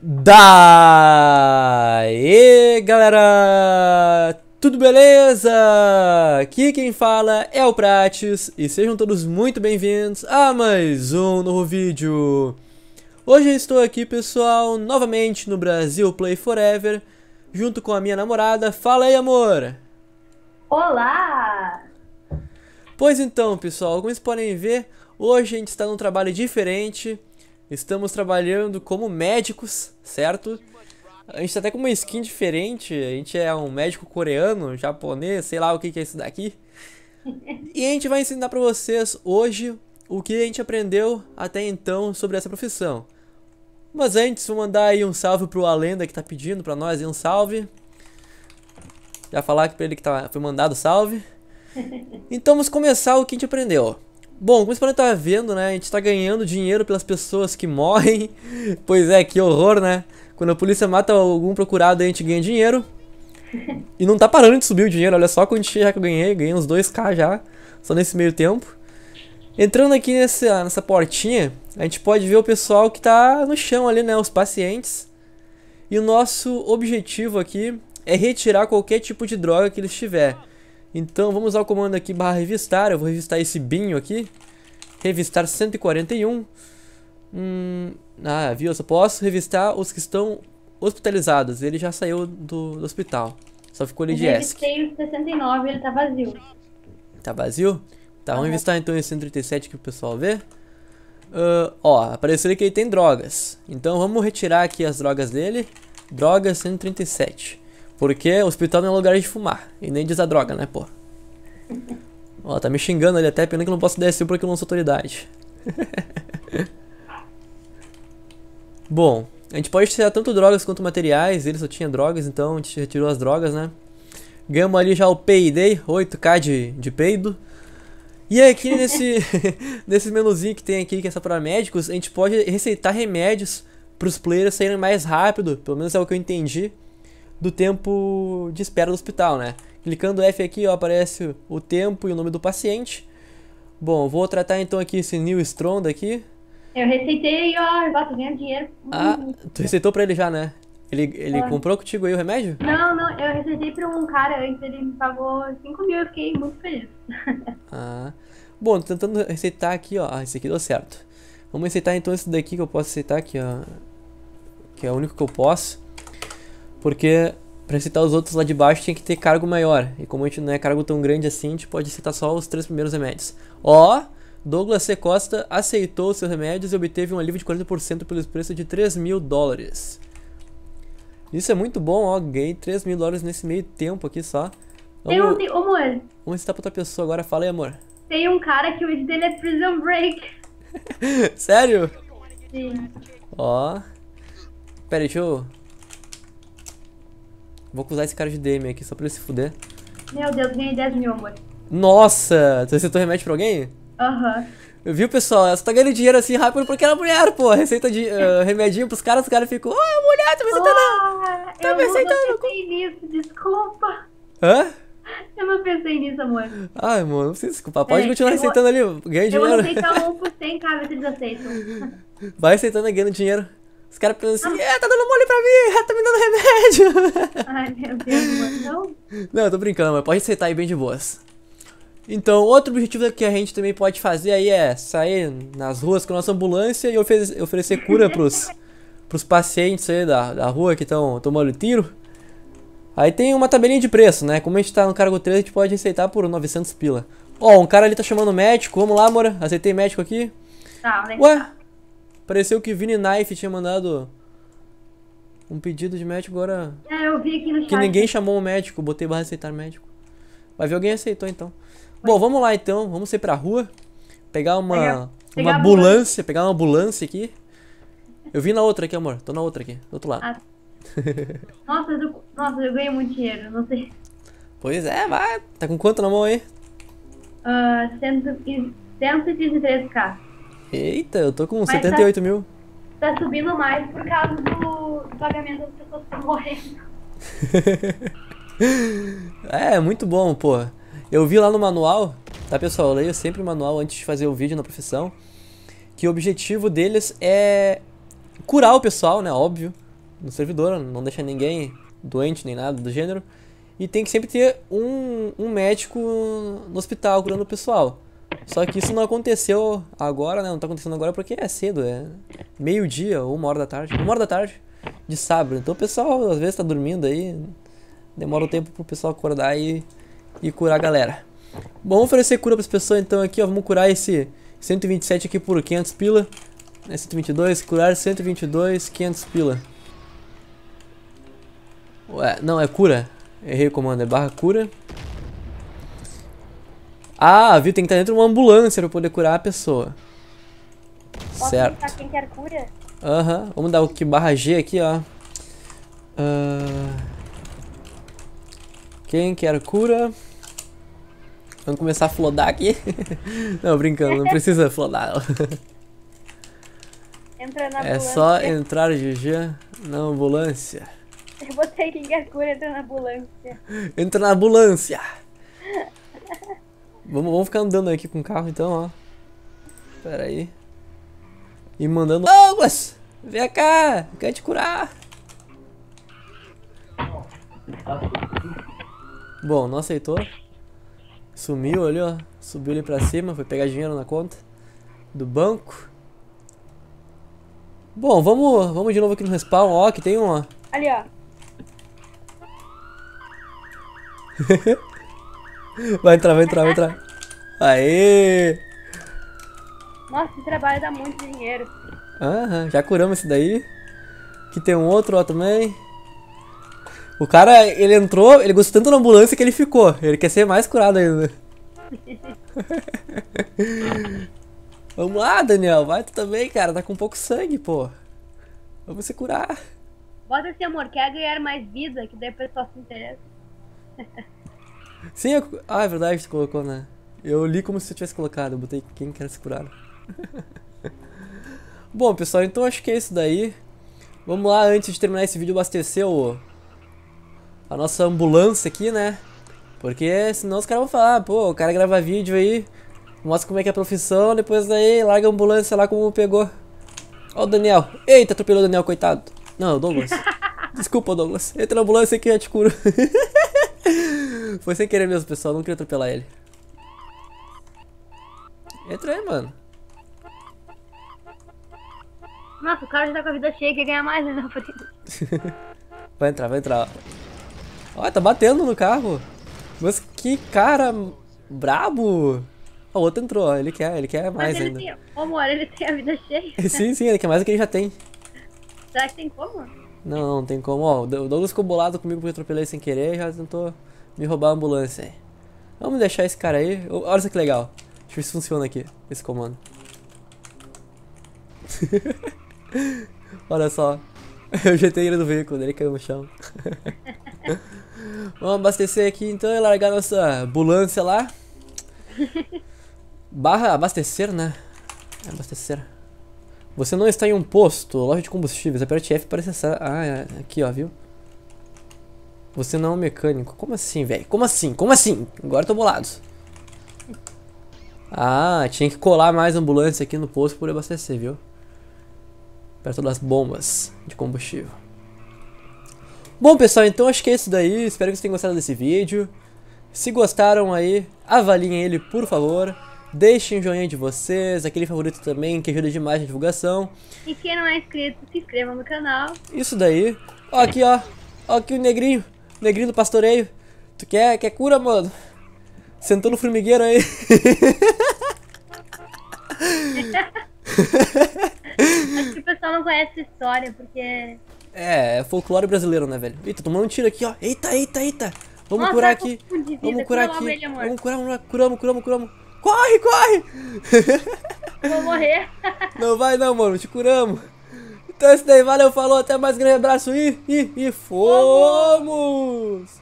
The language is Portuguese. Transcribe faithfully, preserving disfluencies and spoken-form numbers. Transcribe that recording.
Daí, galera, tudo beleza? Aqui quem fala é o Prates e sejam todos muito bem-vindos a mais um novo vídeo. Hoje eu estou aqui, pessoal, novamente no Brasil Play Forever, junto com a minha namorada. Fala aí, amor! Olá! Pois então, pessoal, como vocês podem ver, hoje a gente está num trabalho diferente. Estamos trabalhando como médicos, certo? A gente tá até com uma skin diferente. A gente é um médico coreano, japonês, sei lá o que que é isso daqui. E a gente vai ensinar pra vocês hoje o que a gente aprendeu até então sobre essa profissão. Mas antes, vou mandar aí um salve pro Alenda que tá pedindo pra nós aí um salve. Já falar aqui pra ele que tá, foi mandado salve. Então vamos começar o que a gente aprendeu. Bom, como vocês podem estar vendo, né, a gente tá ganhando dinheiro pelas pessoas que morrem. Pois é, que horror, né? Quando a polícia mata algum procurado, a gente ganha dinheiro. E não tá parando de subir o dinheiro, olha só quanto já que eu ganhei. Ganhei uns dois K já, só nesse meio tempo. Entrando aqui nessa, nessa portinha, a gente pode ver o pessoal que tá no chão ali, né, os pacientes. E o nosso objetivo aqui é retirar qualquer tipo de droga que eles tiver. Então vamos usar o comando aqui barra revistar. Eu vou revistar esse binho aqui. Revistar cento e quarenta e um. Hum, ah, viu? Eu só posso revistar os que estão hospitalizados. Ele já saiu do, do hospital. Só ficou ali de ESC. Eu revistei o sessenta e nove, ele tá vazio. Tá vazio? Tá, vamos Uhum. revistar então esse cento e trinta e sete aqui pro pessoal ver. Uh, ó, apareceu ali que ele tem drogas. Então vamos retirar aqui as drogas dele. Drogas cento e trinta e sete. Porque o hospital não é lugar de fumar. E nem diz a droga, né, pô? Ó, tá me xingando ali até. Pena que eu não posso descer porque eu não sou autoridade. Bom, a gente pode tirar tanto drogas quanto materiais. Ele só tinha drogas, então a gente retirou as drogas, né? Ganhamos ali já o P I D, oito K de, de peido. E aqui nesse, nesse menuzinho que tem aqui, que é só para médicos, a gente pode receitar remédios para os players saírem mais rápido. Pelo menos é o que eu entendi. Do tempo de espera do hospital, né? Clicando F aqui, ó, aparece o tempo e o nome do paciente. Bom, vou tratar então aqui esse Neil Strong aqui. Eu receitei, ó, eu tô ganhando dinheiro. Ah, Hum. tu receitou pra ele já, né? Ele, ele Ah. comprou contigo aí o remédio? Não, não, eu receitei pra um cara antes, ele me pagou cinco mil, eu fiquei muito feliz. Ah. Bom, tô tentando receitar aqui, ó. Ah, esse aqui deu certo. Vamos receitar então esse daqui que eu posso receitar aqui, ó. Que é o único que eu posso. Porque pra citar os outros lá de baixo tinha que ter cargo maior. E como a gente não é cargo tão grande assim, a gente pode citar só os três primeiros remédios. Ó, Douglas C. Costa aceitou os seus remédios e obteve um alívio de quarenta por cento pelo preço de três mil dólares. Isso é muito bom, ó. Ganhei três mil dólares nesse meio tempo aqui só. Tem um, Vamos, tem, ô, amor, vamos citar pra outra pessoa agora. Fala aí, amor. tem um cara que o vídeo dele é Prison Break. Sério? Sim. Ó. Pera aí, deixa eu... Vou usar esse cara de D M aqui só pra ele se fuder. Meu Deus, ganhei dez mil, amor. Nossa! Tu receitou remédio pra alguém? Aham. Viu, pessoal? Ela só tá ganhando dinheiro assim rápido porque ela é mulher, pô. Receita de uh, remedinho pros caras, os caras ficam... Ô, oh, mulher, tá me receitando... Ah, Tá eu me não aceitando. pensei nisso, desculpa. Hã? Eu não pensei nisso, amor. Ai, mano, não precisa desculpar. Pode É, continuar eu vou- receitando ali, ganha Eu vou dinheiro. aceitar um por cem, cara, ver se eles aceitam. Vai receitando e ganhando dinheiro. Os caras pensam assim, é, tá dando mole pra mim, é, tá me dando remédio. Ai, meu Deus, mano. Não. Não, eu tô brincando, mas pode receitar aí bem de boas. Então, outro objetivo que a gente também pode fazer aí é sair nas ruas com a nossa ambulância e oferecer, oferecer cura pros, pros pacientes aí da, da rua que estão tomando tiro. Aí tem uma tabelinha de preço, né? Como a gente tá no cargo três, a gente pode receitar por novecentos pila. Ó, um cara ali tá chamando o médico, vamos lá, amor. Aceitei médico aqui. Tá, onde é que Ué? tá? Pareceu que Vini Knife tinha mandado um pedido de médico agora. É, eu vi aqui no chat. Que ninguém chamou o médico, botei barra aceitar médico. Vai ver, alguém aceitou então. Bom, vamos lá então, vamos ir pra rua. Pegar uma, Pegar- pegar uma a ambulância, pegar uma ambulância aqui. Eu vi na outra aqui, amor, tô na outra aqui, do outro lado. Ah. Nossa, eu, nossa, eu ganhei muito dinheiro, não sei. Pois é, vai. Tá com quanto na mão aí? Ah, cento e trinta e três K. Eita, eu tô com Mas setenta e oito mil. Tá subindo mais por causa do, do pagamento das pessoas que estão morrendo. É, muito bom, pô. Eu vi lá no manual, tá, pessoal? Eu leio sempre o manual antes de fazer o vídeo na profissão. Que o objetivo deles é curar o pessoal, né? Óbvio. no servidor, não deixa ninguém doente nem nada do gênero. E tem que sempre ter um, um médico no hospital curando o pessoal. Só que isso não aconteceu agora, né? Não tá acontecendo agora porque é cedo, é meio-dia ou uma hora da tarde. Uma hora da tarde de sábado. Então o pessoal às vezes tá dormindo aí. Demora um tempo pro pessoal acordar e, e curar a galera. Bom, vamos oferecer cura pras pessoas então aqui, ó. Vamos curar esse cento e vinte e sete aqui por quinhentos pila. É cento e vinte e dois, curar cento e vinte e dois, quinhentos pila. Ué, não, é cura. Errei o comando, é barra cura. Ah, viu? Tem que estar dentro de uma ambulância pra poder curar a pessoa. Posso Certo. pensar quem quer cura? Aham, uhum. Vamos dar o que barra G aqui, ó. Uh... Quem quer cura? Vamos começar a flodar aqui. Não, brincando, não precisa flodar. Entra na É ambulância. só entrar G G na ambulância. Eu botei quem quer cura, entra na ambulância. Entra na ambulância. Vamos, vamos ficar andando aqui com o carro então, ó. Pera aí. E mandando... Douglas! Vem cá! Eu quero te curar! Bom, não aceitou. Sumiu ali, ó. Subiu ali pra cima, foi pegar dinheiro na conta do banco. Bom, vamos, vamos de novo aqui no respawn, ó, que tem um, ó. Ali, ó. Vai entrar, vai entrar, vai entrar. Aê! Nossa, esse trabalho dá muito dinheiro. Aham, já curamos esse daí. Aqui tem um outro, ó, também. O cara, ele entrou, ele gostou tanto da ambulância que ele ficou. Ele quer ser mais curado ainda. Vamos lá, Daniel. Vai tu também, cara. Tá com pouco sangue, pô. Vamos se curar. Bota esse amor, quer ganhar mais vida, que daí o pessoal se interessa. Sim, eu... Ah, é verdade, você colocou, né? Eu li como se eu tivesse colocado. Eu botei quem quer se curar. Bom, pessoal, então acho que é isso daí. Vamos lá, antes de terminar esse vídeo, abastecer o... a nossa ambulância aqui, né? Porque senão os caras vão falar, pô, o cara grava vídeo aí, mostra como é que é a profissão, depois daí larga a ambulância lá como pegou. Ó o Daniel. Eita, atropelou o Daniel, coitado. Não, é o Douglas. Desculpa, Douglas. Entra na ambulância que eu já te curo. Foi sem querer mesmo, pessoal. Não queria atropelar ele. Entra aí, mano. Nossa, o cara já tá com a vida cheia, quer ganhar mais, né? Vai entrar, vai entrar. Ó, tá batendo no carro. Mas que cara brabo. Ó, o outro entrou, ó. Ele quer, ele quer mais Mas ele ainda. tem... Ô, amor, ele tem a vida cheia. Sim, sim, ele quer mais do que ele já tem. Será que tem como? Não, não, não tem como. Ó, o Douglas ficou bolado comigo porque eu atropelei sem querer e já tentou me roubar a ambulância aí. Vamos deixar esse cara aí. Olha só que legal. Deixa eu ver se funciona aqui, esse comando. Olha só. Eu jetei ele do veículo, ele caiu no chão. Vamos abastecer aqui então e largar nossa ambulância lá. Barra abastecer, né? Abastecer. Você não está em um posto, loja de combustíveis. Aperte F para acessar. Ah, é aqui, ó, viu? Você não é um mecânico. Como assim, velho? Como assim? Como assim? Agora eu tô bolado. Ah, tinha que colar mais ambulância aqui no posto por abastecer, viu? Perto das bombas de combustível. Bom, pessoal, então acho que é isso daí. Espero que vocês tenham gostado desse vídeo. Se gostaram aí, avaliem ele, por favor. Deixem o joinha de vocês, aquele favorito também, que ajuda demais na divulgação. E quem não é inscrito, se inscreva no canal. Isso daí. Ó aqui, ó. Ó aqui o negrinho. Negrinho do pastoreio. Tu quer, quer cura, mano? Sentou no formigueiro aí. Acho que o pessoal não conhece essa história, porque... É, é folclore brasileiro, né, velho? Eita, tomando um tiro aqui, ó. Eita, eita, eita. Vamos Nossa, curar tá aqui. com de vida. Vamos curar Cura logo aqui. ele, amor. Vamos curar, vamos curar. Curamos, curamos, curamos. Corre, corre. Vou morrer. Não vai não, mano. Te curamos. Então é isso daí. Valeu, falou. Até mais. Grande abraço. E, e, e fomos.